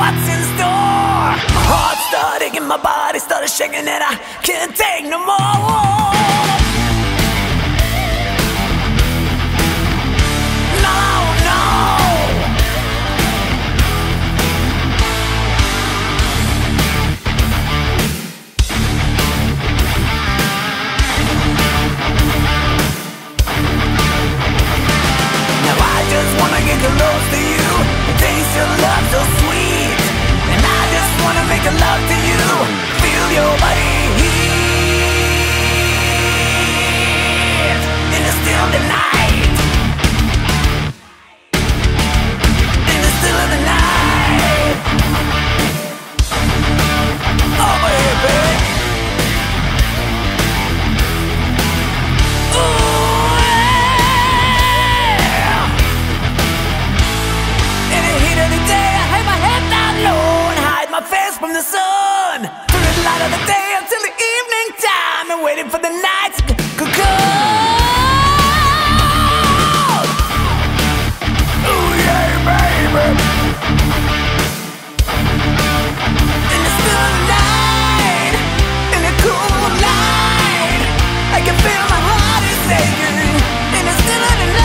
what's in store. My heart started aching, my body started shaking, and I can't take no more. Close to you, taste your love so sweet, and I just wanna make a love to you, feel your body heat in the still of the night, in the still of the night. Oh baby, from the sun, through the light of the day until the evening time, and waiting for the night to come. Ooh yeah, baby. In the still of the night, in the cool light, I can feel my heart is aching. In the still of the night.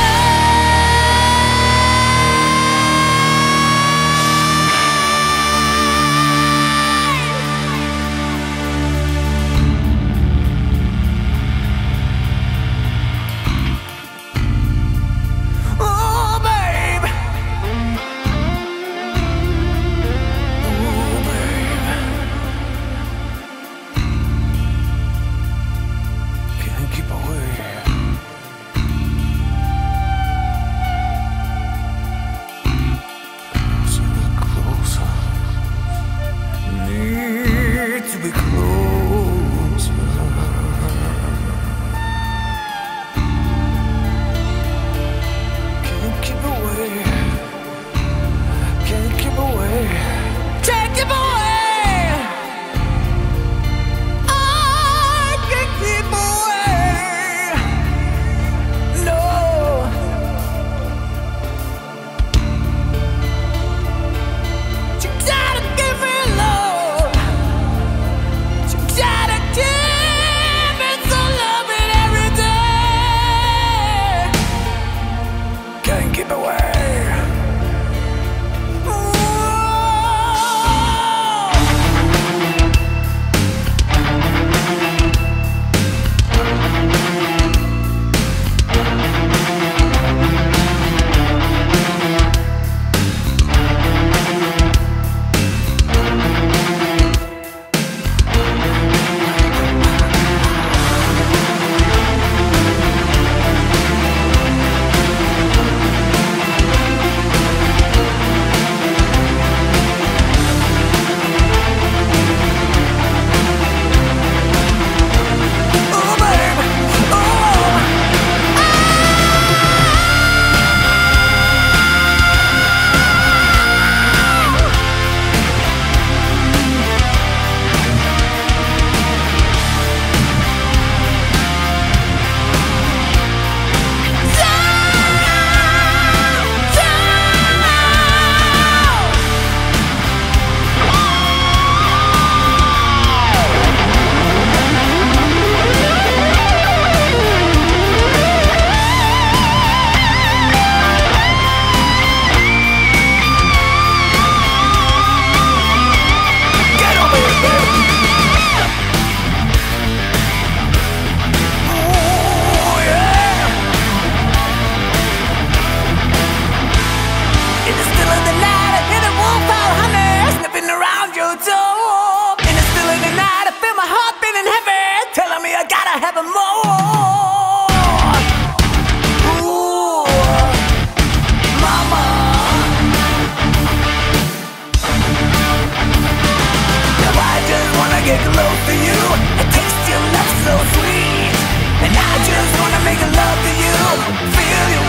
Feel you